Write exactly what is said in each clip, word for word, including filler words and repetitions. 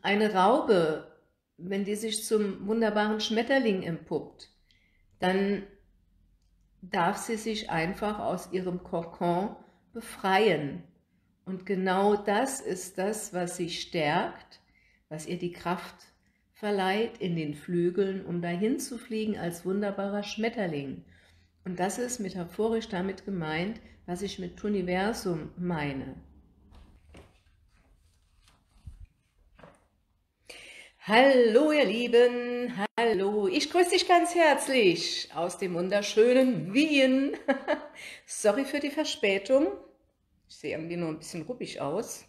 eine Raupe, wenn die sich zum wunderbaren Schmetterling empuppt, dann darf sie sich einfach aus ihrem Kokon befreien. Und genau das ist das, was sie stärkt, was ihr die Kraft verleiht in den Flügeln, um dahin zu fliegen als wunderbarer Schmetterling. Und das ist metaphorisch damit gemeint, was ich mit Universum meine. Hallo ihr Lieben, hallo, ich grüße dich ganz herzlich aus dem wunderschönen Wien. Sorry für die Verspätung, ich sehe irgendwie nur ein bisschen ruppig aus.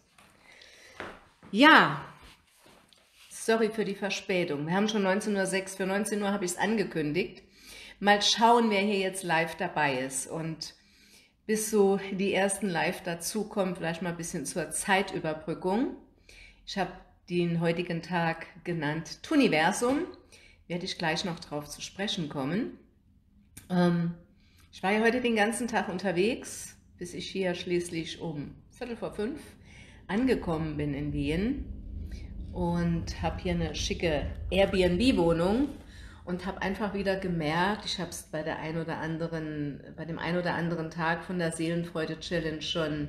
Ja, sorry für die Verspätung, wir haben schon neunzehn Uhr sechs, für neunzehn Uhr habe ich es angekündigt. Mal schauen, wer hier jetzt live dabei ist, und bis so die ersten live dazukommen, vielleicht mal ein bisschen zur Zeitüberbrückung. Ich habe den heutigen Tag genannt Tuniversum, werde ich gleich noch drauf zu sprechen kommen. Ähm, ich war ja heute den ganzen Tag unterwegs, bis ich hier schließlich um Viertel vor fünf angekommen bin in Wien und habe hier eine schicke Airbnb-Wohnung und habe einfach wieder gemerkt, ich habe es bei der ein oder anderen, bei dem ein oder anderen Tag von der Seelenfreude-Challenge schon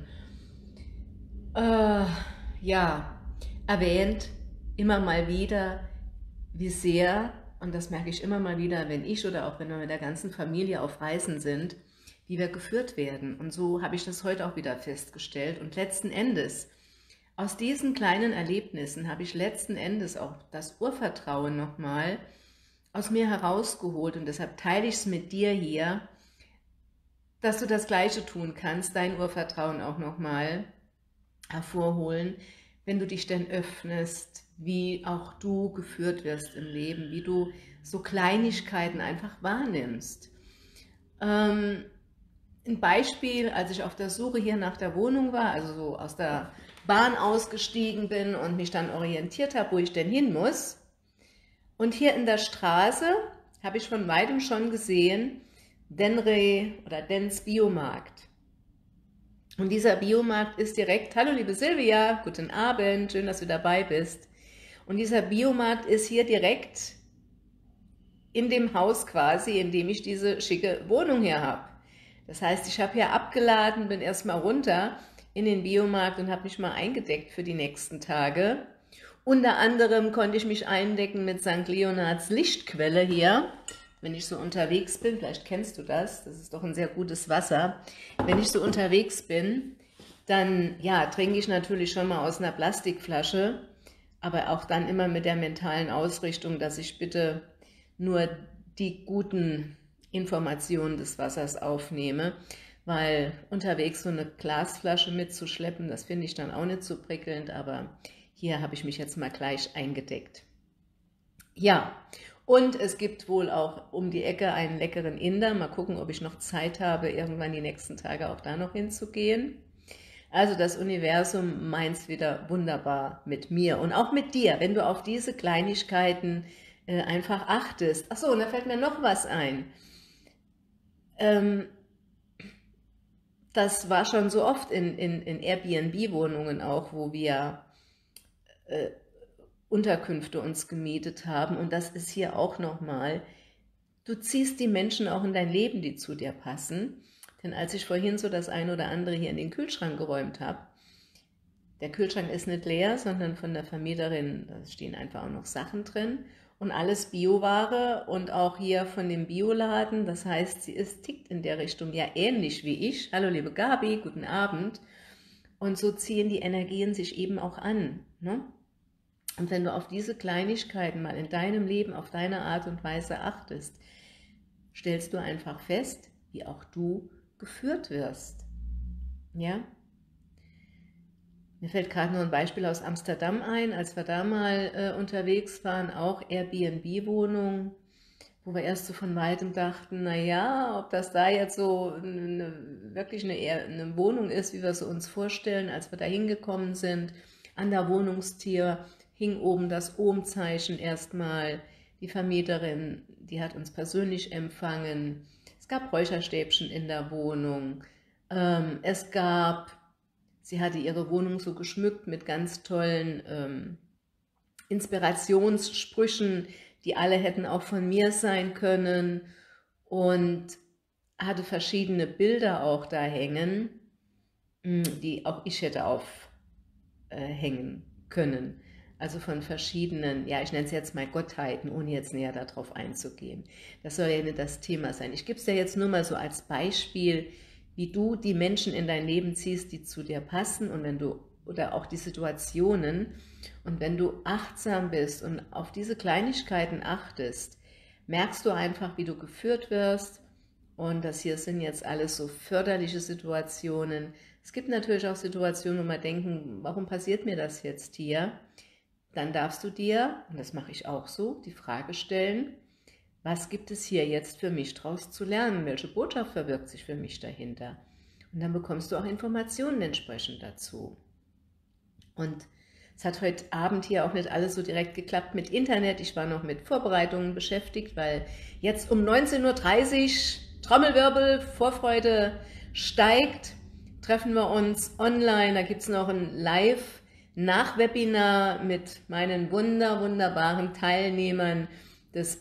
äh, ja, erwähnt, immer mal wieder, wie sehr, und das merke ich immer mal wieder, wenn ich oder auch wenn wir mit der ganzen Familie auf Reisen sind, wie wir geführt werden. Und so habe ich das heute auch wieder festgestellt. Und letzten Endes, aus diesen kleinen Erlebnissen habe ich letzten Endes auch das Urvertrauen nochmal aus mir herausgeholt. Und deshalb teile ich es mit dir hier, dass du das Gleiche tun kannst, dein Urvertrauen auch nochmal hervorholen, wenn du dich denn öffnest, wie auch du geführt wirst im Leben, wie du so Kleinigkeiten einfach wahrnimmst. Ähm, ein Beispiel, als ich auf der Suche hier nach der Wohnung war, also so aus der Bahn ausgestiegen bin und mich dann orientiert habe, wo ich denn hin muss. Und hier in der Straße habe ich von weitem schon gesehen, Denre oder Dens Biomarkt. Und dieser Biomarkt ist direkt, hallo liebe Silvia, guten Abend, schön, dass du dabei bist. Und dieser Biomarkt ist hier direkt in dem Haus quasi, in dem ich diese schicke Wohnung hier habe. Das heißt, ich habe hier abgeladen, bin erstmal runter in den Biomarkt und habe mich mal eingedeckt für die nächsten Tage. Unter anderem konnte ich mich eindecken mit Sankt Leonhards Lichtquelle hier. Wenn ich so unterwegs bin, vielleicht kennst du das, das ist doch ein sehr gutes Wasser. Wenn ich so unterwegs bin, dann ja, trinke ich natürlich schon mal aus einer Plastikflasche, aber auch dann immer mit der mentalen Ausrichtung, dass ich bitte nur die guten Informationen des Wassers aufnehme, weil unterwegs so eine Glasflasche mitzuschleppen, das finde ich dann auch nicht so prickelnd, aber hier habe ich mich jetzt mal gleich eingedeckt. Ja, und es gibt wohl auch um die Ecke einen leckeren Inder. Mal gucken, ob ich noch Zeit habe, irgendwann die nächsten Tage auch da noch hinzugehen. Also das Universum meint es wieder wunderbar mit mir und auch mit dir, wenn du auf diese Kleinigkeiten äh, einfach achtest. Achso, und da fällt mir noch was ein. Ähm, das war schon so oft in, in, in Airbnb-Wohnungen auch, wo wir äh, Unterkünfte uns gemietet haben, und das ist hier auch nochmal, du ziehst die Menschen auch in dein Leben, die zu dir passen, denn als ich vorhin so das ein oder andere hier in den Kühlschrank geräumt habe, der Kühlschrank ist nicht leer, sondern von der Vermieterin, da stehen einfach auch noch Sachen drin und alles Bioware und auch hier von dem Bioladen, das heißt, sie ist, tickt in der Richtung ja ähnlich wie ich. Hallo liebe Gabi, guten Abend. Und so ziehen die Energien sich eben auch an, ne? Und wenn du auf diese Kleinigkeiten mal in deinem Leben auf deine Art und Weise achtest, stellst du einfach fest, wie auch du geführt wirst. Ja? Mir fällt gerade nur ein Beispiel aus Amsterdam ein, als wir da mal äh, unterwegs waren, auch Airbnb-Wohnung, wo wir erst so von weitem dachten, naja, ob das da jetzt so eine, wirklich eine, eine Wohnung ist, wie wir es uns vorstellen, als wir da hingekommen sind, an der Wohnungstür hing oben das Ohmzeichen erstmal. Die Vermieterin, die hat uns persönlich empfangen. Es gab Räucherstäbchen in der Wohnung. Ähm, es gab, sie hatte ihre Wohnung so geschmückt mit ganz tollen ähm, Inspirationssprüchen, die alle hätten auch von mir sein können, und hatte verschiedene Bilder auch da hängen, die auch ich hätte aufhängen können. Also von verschiedenen, ja, ich nenne es jetzt mal Gottheiten, ohne jetzt näher darauf einzugehen. Das soll ja nicht das Thema sein. Ich gebe es dir jetzt nur mal so als Beispiel, wie du die Menschen in dein Leben ziehst, die zu dir passen, und wenn du, oder auch die Situationen, und wenn du achtsam bist und auf diese Kleinigkeiten achtest, merkst du einfach, wie du geführt wirst. Und das hier sind jetzt alles so förderliche Situationen. Es gibt natürlich auch Situationen, wo man denken, warum passiert mir das jetzt hier? Dann darfst du dir, und das mache ich auch so, die Frage stellen, was gibt es hier jetzt für mich daraus zu lernen? Welche Botschaft verbirgt sich für mich dahinter? Und dann bekommst du auch Informationen entsprechend dazu. Und es hat heute Abend hier auch nicht alles so direkt geklappt mit Internet. Ich war noch mit Vorbereitungen beschäftigt, weil jetzt um neunzehn Uhr dreißig, Trommelwirbel, Vorfreude steigt, treffen wir uns online. Da gibt es noch ein Live-Nachwebinar mit meinen wunder, wunderbaren Teilnehmern des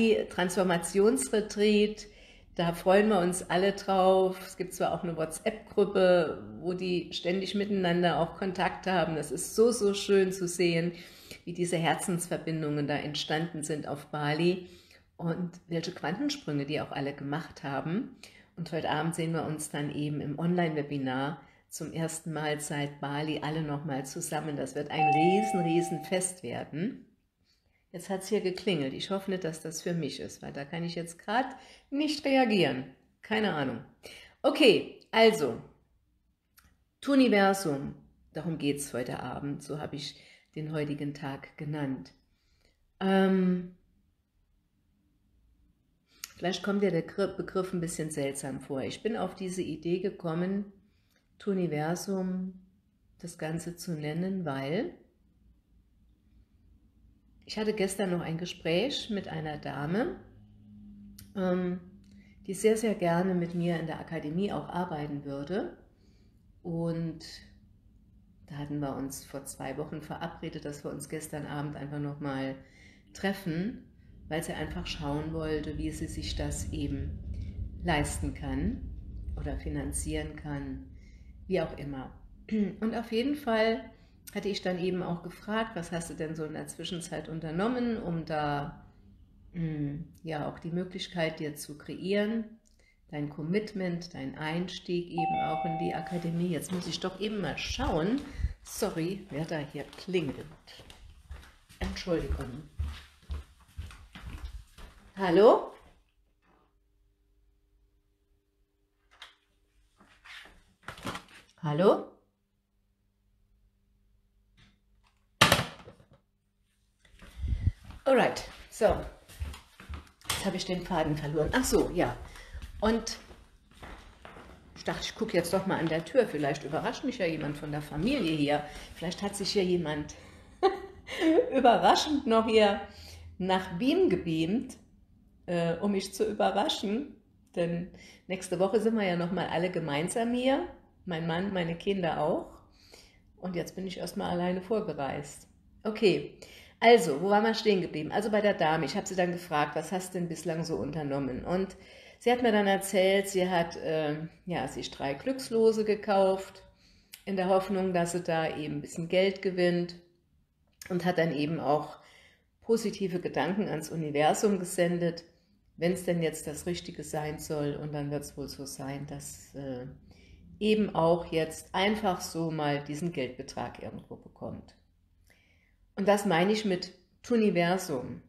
Bali-Transformationsretreat. Da freuen wir uns alle drauf. Es gibt zwar auch eine WhatsApp-Gruppe, wo die ständig miteinander auch Kontakt haben. Das ist so, so schön zu sehen, wie diese Herzensverbindungen da entstanden sind auf Bali und welche Quantensprünge die auch alle gemacht haben. Und heute Abend sehen wir uns dann eben im Online-Webinar zum ersten Mal seit Bali alle nochmal zusammen. Das wird ein riesen, riesen Fest werden. Jetzt hat es hier geklingelt. Ich hoffe nicht, dass das für mich ist, weil da kann ich jetzt gerade nicht reagieren. Keine Ahnung. Okay, also, Tuniversum, darum geht es heute Abend, so habe ich den heutigen Tag genannt. Ähm, vielleicht kommt dir der Begriff ein bisschen seltsam vor. Ich bin auf diese Idee gekommen, Tuniversum das Ganze zu nennen, weil ich hatte gestern noch ein Gespräch mit einer Dame, ähm, die sehr, sehr gerne mit mir in der Akademie auch arbeiten würde. Und da hatten wir uns vor zwei Wochen verabredet, dass wir uns gestern Abend einfach nochmal treffen, weil sie einfach schauen wollte, wie sie sich das eben leisten kann oder finanzieren kann, wie auch immer. Und auf jeden Fall hatte ich dann eben auch gefragt, was hast du denn so in der Zwischenzeit unternommen, um da mh, ja auch die Möglichkeit dir zu kreieren, dein Commitment, dein Einstieg eben auch in die Akademie. Jetzt muss ich doch eben mal schauen, sorry, wer da hier klingelt. Entschuldigung. Hallo? Hallo? Alright, so, jetzt habe ich den Faden verloren. Ach so, ja. Und ich dachte, ich gucke jetzt doch mal an der Tür. Vielleicht überrascht mich ja jemand von der Familie hier. Vielleicht hat sich hier jemand überraschend noch hier nach Wien gebeamt, äh, um mich zu überraschen. Denn nächste Woche sind wir ja noch mal alle gemeinsam hier. Mein Mann, meine Kinder auch. Und jetzt bin ich erstmal alleine vorgereist. Okay. Also, wo waren wir stehen geblieben? Also bei der Dame, ich habe sie dann gefragt, was hast du denn bislang so unternommen? Und sie hat mir dann erzählt, sie hat äh, ja, sich drei Glückslose gekauft, in der Hoffnung, dass sie da eben ein bisschen Geld gewinnt, und hat dann eben auch positive Gedanken ans Universum gesendet, wenn es denn jetzt das Richtige sein soll. Und dann wird es wohl so sein, dass äh, eben auch jetzt einfach so mal diesen Geldbetrag irgendwo bekommt. Und das meine ich mit Tuniversum.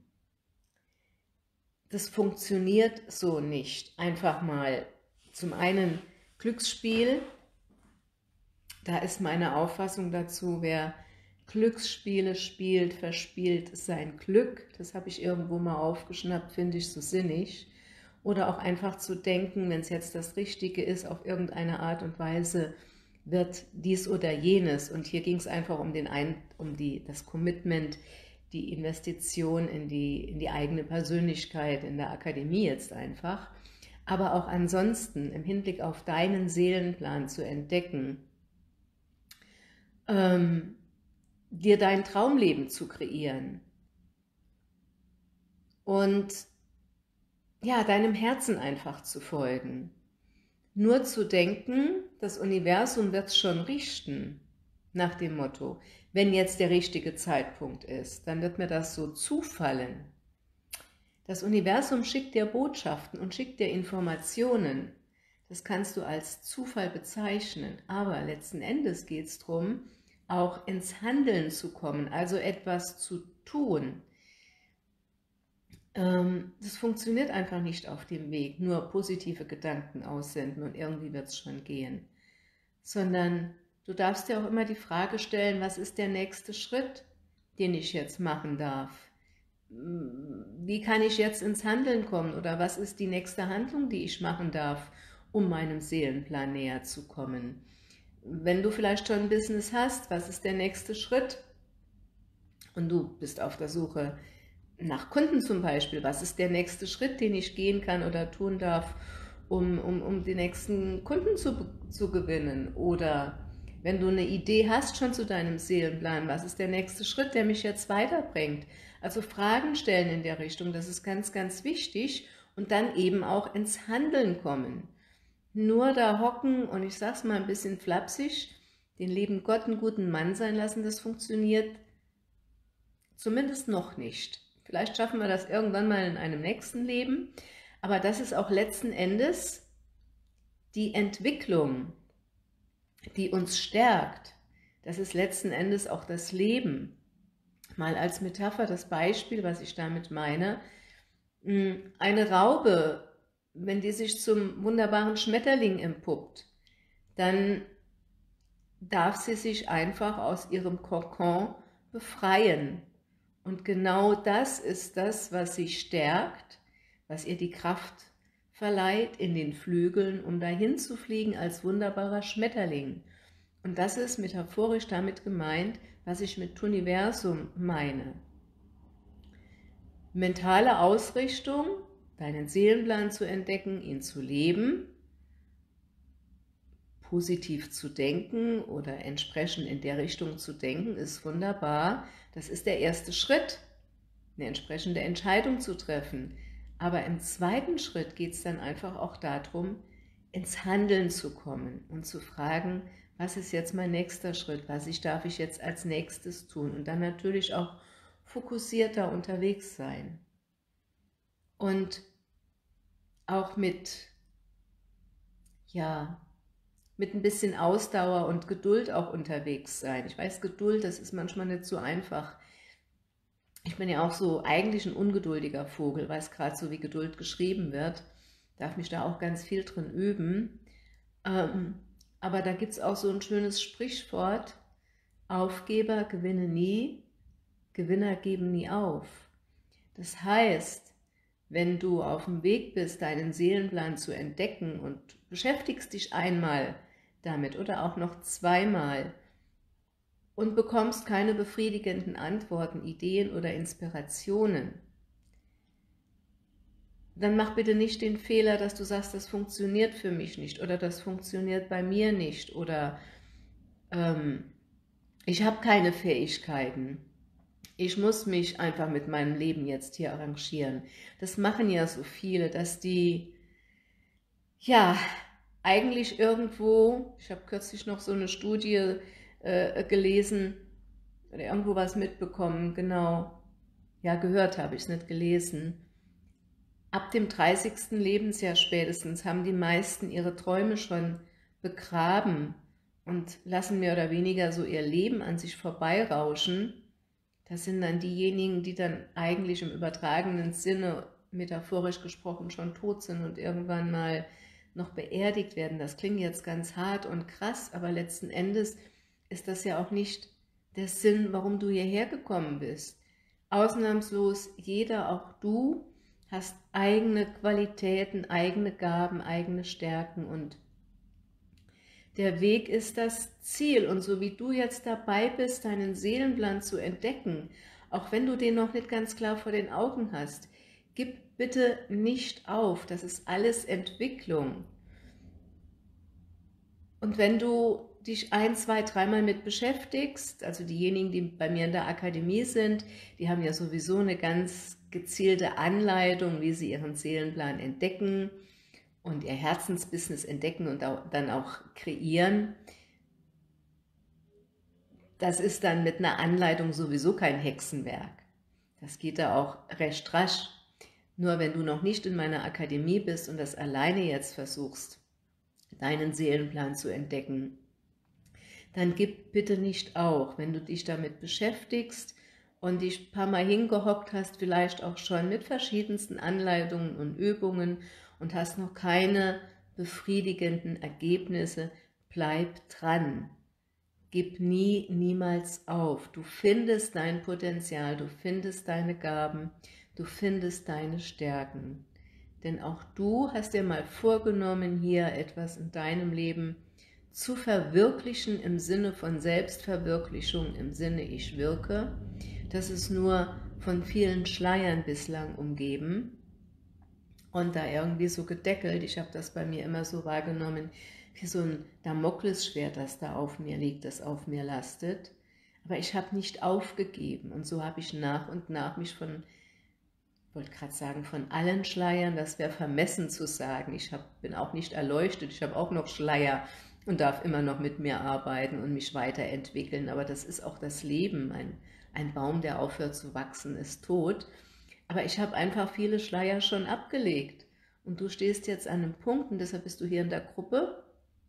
Das funktioniert so nicht. Einfach mal zum einen Glücksspiel. Da ist meine Auffassung dazu, wer Glücksspiele spielt, verspielt sein Glück. Das habe ich irgendwo mal aufgeschnappt, finde ich so sinnig. Oder auch einfach zu denken, wenn es jetzt das Richtige ist, auf irgendeine Art und Weise wird dies oder jenes. Und hier ging es einfach um, den ein, um die, das Commitment, die Investition in die, in die eigene Persönlichkeit, in der Akademie jetzt einfach. Aber auch ansonsten im Hinblick auf deinen Seelenplan zu entdecken, ähm, dir dein Traumleben zu kreieren und ja, deinem Herzen einfach zu folgen. Nur zu denken, das Universum wird es schon richten, nach dem Motto, wenn jetzt der richtige Zeitpunkt ist, dann wird mir das so zufallen. Das Universum schickt dir Botschaften und schickt dir Informationen. Das kannst du als Zufall bezeichnen, aber letzten Endes geht es darum, auch ins Handeln zu kommen, also etwas zu tun. Ähm, das funktioniert einfach nicht auf dem Weg, nur positive Gedanken aussenden und irgendwie wird es schon gehen. Sondern du darfst dir auch immer die Frage stellen, was ist der nächste Schritt, den ich jetzt machen darf? Wie kann ich jetzt ins Handeln kommen oder was ist die nächste Handlung, die ich machen darf, um meinem Seelenplan näher zu kommen? Wenn du vielleicht schon ein Business hast, was ist der nächste Schritt? Und du bist auf der Suche nach Kunden zum Beispiel, was ist der nächste Schritt, den ich gehen kann oder tun darf, um, um, um die nächsten Kunden zu, zu gewinnen? Oder wenn du eine Idee hast schon zu deinem Seelenplan, was ist der nächste Schritt, der mich jetzt weiterbringt? Also Fragen stellen in der Richtung, das ist ganz, ganz wichtig und dann eben auch ins Handeln kommen. Nur da hocken und ich sag's mal ein bisschen flapsig, den lieben Gott einen guten Mann sein lassen, das funktioniert zumindest noch nicht. Vielleicht schaffen wir das irgendwann mal in einem nächsten Leben, aber das ist auch letzten Endes die Entwicklung, die uns stärkt. Das ist letzten Endes auch das Leben. Mal als Metapher das Beispiel, was ich damit meine. Eine Raupe, wenn die sich zum wunderbaren Schmetterling empuppt, dann darf sie sich einfach aus ihrem Kokon befreien. Und genau das ist das, was sie stärkt, was ihr die Kraft verleiht in den Flügeln, um dahin zu fliegen als wunderbarer Schmetterling. Und das ist metaphorisch damit gemeint, was ich mit Universum meine. Mentale Ausrichtung, deinen Seelenplan zu entdecken, ihn zu leben, positiv zu denken oder entsprechend in der Richtung zu denken, ist wunderbar. Das ist der erste Schritt, eine entsprechende Entscheidung zu treffen. Aber im zweiten Schritt geht es dann einfach auch darum, ins Handeln zu kommen und zu fragen, was ist jetzt mein nächster Schritt, was ich, darf ich jetzt als nächstes tun und dann natürlich auch fokussierter unterwegs sein. Und auch mit, ja, mit ein bisschen Ausdauer und Geduld auch unterwegs sein. Ich weiß, Geduld, das ist manchmal nicht so einfach. Ich bin ja auch so eigentlich ein ungeduldiger Vogel, weiß gerade so, wie Geduld geschrieben wird. Darf mich da auch ganz viel drin üben. Ähm, aber da gibt es auch so ein schönes Sprichwort: Aufgeber gewinnen nie, Gewinner geben nie auf. Das heißt, wenn du auf dem Weg bist, deinen Seelenplan zu entdecken und beschäftigst dich einmal damit oder auch noch zweimal und bekommst keine befriedigenden Antworten, Ideen oder Inspirationen, dann mach bitte nicht den Fehler, dass du sagst, das funktioniert für mich nicht oder das funktioniert bei mir nicht oder ähm, ich habe keine Fähigkeiten. Ich muss mich einfach mit meinem Leben jetzt hier arrangieren. Das machen ja so viele, dass die, ja, eigentlich irgendwo, ich habe kürzlich noch so eine Studie äh, gelesen oder irgendwo was mitbekommen, genau, ja, gehört habe ich es, nicht gelesen. Ab dem dreißigsten Lebensjahr spätestens haben die meisten ihre Träume schon begraben und lassen mehr oder weniger so ihr Leben an sich vorbeirauschen. Das sind dann diejenigen, die dann eigentlich im übertragenen Sinne, metaphorisch gesprochen, schon tot sind und irgendwann mal noch beerdigt werden. Das klingt jetzt ganz hart und krass, aber letzten Endes ist das ja auch nicht der Sinn, warum du hierher gekommen bist. Ausnahmslos jeder, auch du, hast eigene Qualitäten, eigene Gaben, eigene Stärken und der Weg ist das Ziel. Und so wie du jetzt dabei bist, deinen Seelenplan zu entdecken, auch wenn du den noch nicht ganz klar vor den Augen hast, gib bitte nicht auf. Das ist alles Entwicklung. Und wenn du dich ein, zwei, dreimal mit beschäftigst, also diejenigen, die bei mir in der Akademie sind, die haben ja sowieso eine ganz gezielte Anleitung, wie sie ihren Seelenplan entdecken und ihr Herzensbusiness entdecken und dann auch kreieren. Das ist dann mit einer Anleitung sowieso kein Hexenwerk. Das geht da auch recht rasch. Nur wenn du noch nicht in meiner Akademie bist und das alleine jetzt versuchst, deinen Seelenplan zu entdecken, dann gib bitte nicht auf, wenn du dich damit beschäftigst und dich ein paar Mal hingehockt hast, vielleicht auch schon mit verschiedensten Anleitungen und Übungen und hast noch keine befriedigenden Ergebnisse, bleib dran. Gib nie, niemals auf. Du findest dein Potenzial, du findest deine Gaben, du findest deine Stärken. Denn auch du hast dir mal vorgenommen, hier etwas in deinem Leben zu verwirklichen im Sinne von Selbstverwirklichung, im Sinne ich wirke. Das ist nur von vielen Schleiern bislang umgeben und da irgendwie so gedeckelt. Ich habe das bei mir immer so wahrgenommen, wie so ein Damoklesschwert, das da auf mir liegt, das auf mir lastet. Aber ich habe nicht aufgegeben und so habe ich nach und nach mich von, ich wollte gerade sagen, von allen Schleiern, das wäre vermessen zu sagen. Ich hab, bin auch nicht erleuchtet, ich habe auch noch Schleier und darf immer noch mit mir arbeiten und mich weiterentwickeln. Aber das ist auch das Leben. Ein, ein Baum, der aufhört zu wachsen, ist tot. Aber ich habe einfach viele Schleier schon abgelegt. Und du stehst jetzt an einem Punkt, und deshalb bist du hier in der Gruppe,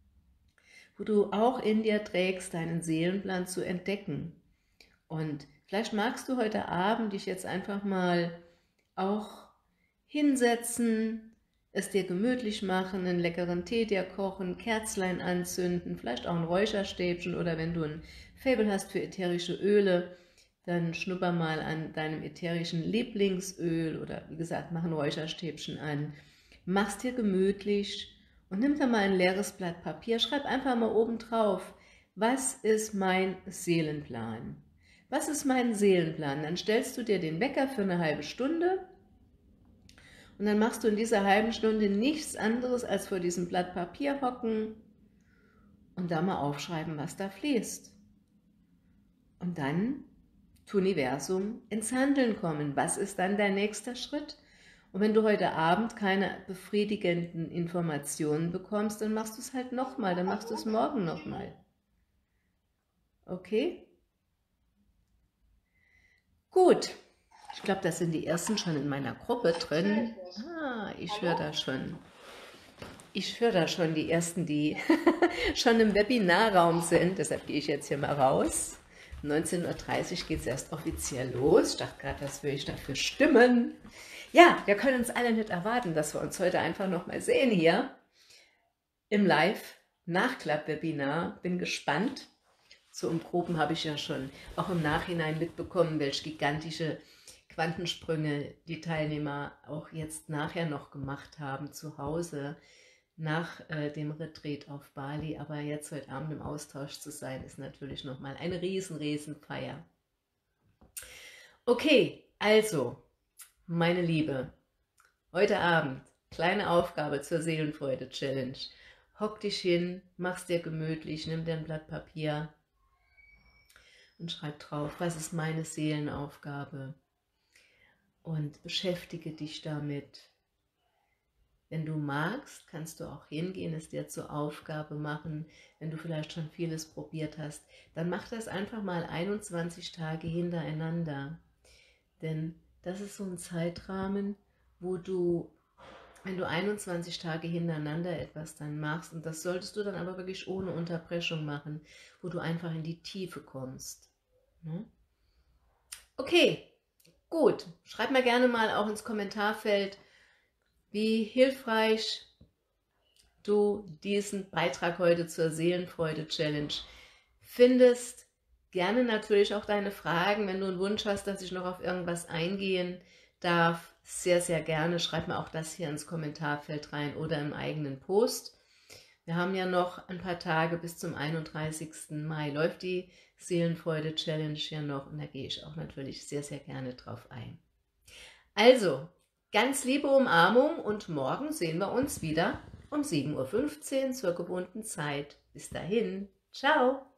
wo du auch in dir trägst, deinen Seelenplan zu entdecken. Und vielleicht magst du heute Abend dich jetzt einfach mal auch hinsetzen, es dir gemütlich machen, einen leckeren Tee dir kochen, Kerzlein anzünden, vielleicht auch ein Räucherstäbchen oder wenn du ein Faible hast für ätherische Öle, dann schnupper mal an deinem ätherischen Lieblingsöl oder wie gesagt, mach ein Räucherstäbchen an, mach's dir gemütlich und nimm da mal ein leeres Blatt Papier, schreib einfach mal oben drauf, was ist mein Seelenplan? Was ist mein Seelenplan? Dann stellst du dir den Wecker für eine halbe Stunde und dann machst du in dieser halben Stunde nichts anderes, als vor diesem Blatt Papier hocken und da mal aufschreiben, was da fließt. Und dann, Universum, ins Handeln kommen. Was ist dann der nächste Schritt? Und wenn du heute Abend keine befriedigenden Informationen bekommst, dann machst du es halt nochmal, dann machst du es morgen nochmal. Okay? Gut. Ich glaube, das sind die ersten schon in meiner Gruppe drin. Ah, ich höre da schon. Ich höre da schon die ersten, die schon im Webinarraum sind. Deshalb gehe ich jetzt hier mal raus. neunzehn Uhr dreißig geht es erst offiziell los. Ich dachte gerade, was will ich dafür stimmen? Ja, wir können uns alle nicht erwarten, dass wir uns heute einfach nochmal sehen hier im Live-Nachklapp-Webinar. Bin gespannt. So im Groben habe ich ja schon auch im Nachhinein mitbekommen, welche gigantische Quantensprünge die Teilnehmer auch jetzt nachher noch gemacht haben zu Hause nach äh, dem Retreat auf Bali. Aber jetzt heute Abend im Austausch zu sein, ist natürlich nochmal eine riesen, riesen Feier. Okay, also, meine Liebe, heute Abend, kleine Aufgabe zur Seelenfreude-Challenge. Hock dich hin, mach's dir gemütlich, nimm dir ein Blatt Papier und schreib drauf, was ist meine Seelenaufgabe? Und beschäftige dich damit. Wenn du magst, kannst du auch hingehen, es dir zur Aufgabe machen. Wenn du vielleicht schon vieles probiert hast, dann mach das einfach mal einundzwanzig Tage hintereinander. Denn das ist so ein Zeitrahmen, wo du, wenn du einundzwanzig Tage hintereinander etwas dann machst, und das solltest du dann aber wirklich ohne Unterbrechung machen, wo du einfach in die Tiefe kommst. Ne? Okay. Gut, schreib mir gerne mal auch ins Kommentarfeld, wie hilfreich du diesen Beitrag heute zur Seelenfreude-Challenge findest. Gerne natürlich auch deine Fragen, wenn du einen Wunsch hast, dass ich noch auf irgendwas eingehen darf. Sehr, sehr gerne. Schreib mir auch das hier ins Kommentarfeld rein oder im eigenen Post. Wir haben ja noch ein paar Tage bis zum einunddreißigsten Mai läuft die Seelenfreude-Challenge ja noch und da gehe ich auch natürlich sehr, sehr gerne drauf ein. Also, ganz liebe Umarmung und morgen sehen wir uns wieder um sieben Uhr fünfzehn zur gewohnten Zeit. Bis dahin. Ciao!